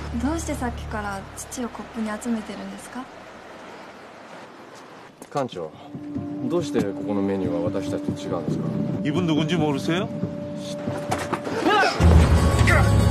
どうしてさっきから父をコップに集めてるんですか？ 館長、どうしてここのメニューは私たちと違うんですか？ 이분 누군지 모르세요?